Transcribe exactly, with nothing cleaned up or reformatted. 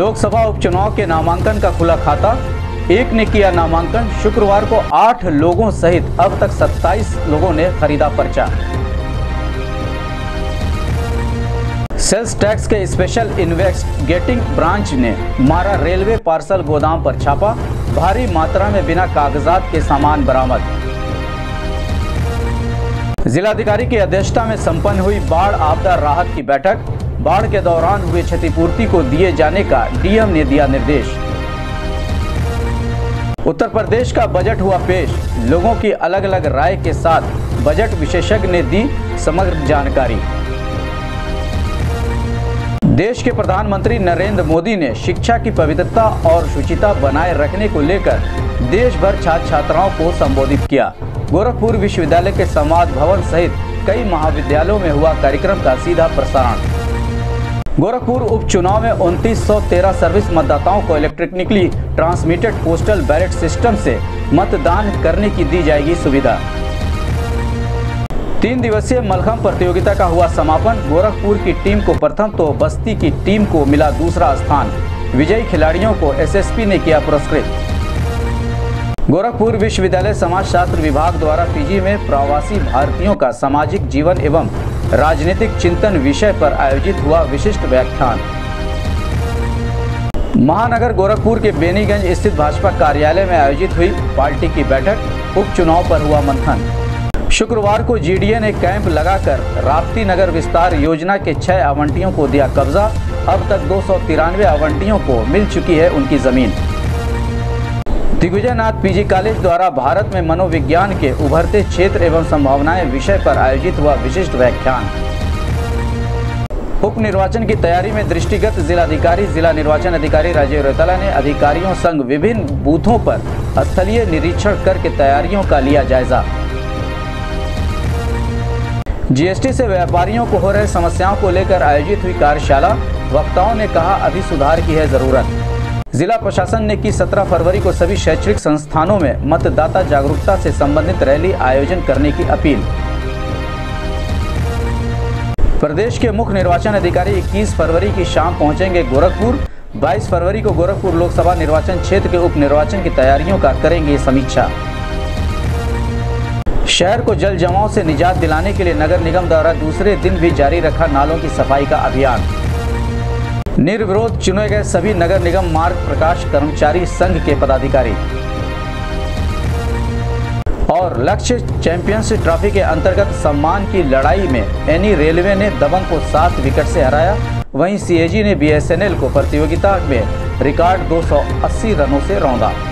लोकसभा उपचुनाव के नामांकन का खुला खाता, एक ने किया नामांकन। शुक्रवार को आठ लोगों सहित अब तक सत्ताईस लोगों ने खरीदा पर्चा। सेल्स टैक्स के स्पेशल इन्वेस्टिगेटिंग ब्रांच ने मारा रेलवे पार्सल गोदाम पर छापा, भारी मात्रा में बिना कागजात के सामान बरामद। जिलाधिकारी की अध्यक्षता में संपन्न हुई बाढ़ आपदा राहत की बैठक, बाढ़ के दौरान हुए क्षतिपूर्ति को दिए जाने का डीएम ने दिया निर्देश। उत्तर प्रदेश का बजट हुआ पेश, लोगों की अलग अलग राय के साथ बजट विशेषज्ञ ने दी समग्र जानकारी। देश के प्रधानमंत्री नरेंद्र मोदी ने शिक्षा की पवित्रता और शुचिता बनाए रखने को लेकर देश भर छात्र छात्राओं को संबोधित किया। गोरखपुर विश्वविद्यालय के संवाद भवन सहित कई महाविद्यालयों में हुआ कार्यक्रम का सीधा प्रसारण। गोरखपुर उपचुनाव में उनतीस सौ तेरह सर्विस मतदाताओं को electronically transmitted postal ballot system से मतदान करने की दी जाएगी सुविधा। तीन दिवसीय मलखंभ प्रतियोगिता का हुआ समापन, गोरखपुर की टीम को प्रथम तो बस्ती की टीम को मिला दूसरा स्थान। विजयी खिलाड़ियों को एसएसपी ने किया पुरस्कृत। गोरखपुर विश्वविद्यालय समाजशास्त्र विभाग द्वारा फिजी में प्रवासी भारतीयों का सामाजिक जीवन एवं राजनीतिक चिंतन विषय पर आयोजित हुआ विशिष्ट व्याख्यान। महानगर गोरखपुर के बेनीगंज स्थित भाजपा कार्यालय में आयोजित हुई पार्टी की बैठक, उपचुनाव पर हुआ मंथन। शुक्रवार को जीडीए ने कैंप लगाकर राप्ती नगर विस्तार योजना के छह आवंटियों को दिया कब्जा। अब तक दो सौ तिरानवे आवंटियों को मिल चुकी है उनकी जमीन। दिग्विजयनाथ पीजी कॉलेज द्वारा भारत में मनोविज्ञान के उभरते क्षेत्र एवं संभावनाएं विषय पर आयोजित हुआ विशिष्ट व्याख्यान। उप निर्वाचन की तैयारी में दृष्टिगत जिलाधिकारी जिला निर्वाचन अधिकारी राजीव रौतेला ने अधिकारियों संग विभिन्न बूथों पर स्थलीय निरीक्षण करके तैयारियों का लिया जायजा। जीएसटी से व्यापारियों को हो रहे समस्याओं को लेकर आयोजित हुई कार्यशाला, वक्ताओं ने कहा अभी सुधार की है जरूरत। जिला प्रशासन ने की सत्रह फरवरी को सभी शैक्षणिक संस्थानों में मतदाता जागरूकता से संबंधित रैली आयोजन करने की अपील। प्रदेश के मुख्य निर्वाचन अधिकारी इक्कीस फरवरी की शाम पहुंचेंगे गोरखपुर। बाईस फरवरी को गोरखपुर लोकसभा निर्वाचन क्षेत्र के उप निर्वाचन की तैयारियों का करेंगे समीक्षा। शहर को जल जमाव से निजात दिलाने के लिए नगर निगम द्वारा दूसरे दिन भी जारी रखा नालों की सफाई का अभियान। निर्विरोध चुने गए सभी नगर निगम मार्ग प्रकाश कर्मचारी संघ के पदाधिकारी। और लक्ष्य चैंपियंस ट्रॉफी के अंतर्गत सम्मान की लड़ाई में एनी रेलवे ने दबंग को सात विकेट से हराया। वहीं सीएजी ने बीएसएनएल को प्रतियोगिता में रिकॉर्ड दो सौ अस्सी रनों से रौंदा।